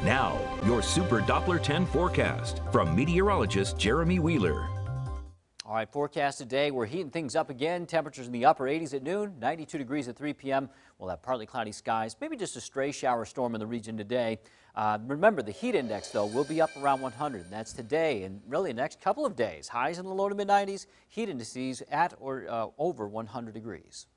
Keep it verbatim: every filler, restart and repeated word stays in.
Now, your Super Doppler ten forecast from meteorologist Jeremy Wheeler. All right, forecast today, we're heating things up again. Temperatures in the upper eighties at noon, ninety-two degrees at three p m We'll have partly cloudy skies, maybe just a stray shower storm in the region today. Uh, remember, the heat index, though, will be up around one hundred. That's today and really the next couple of days. Highs in the low to mid nineties, heat indices at or uh, over one hundred degrees.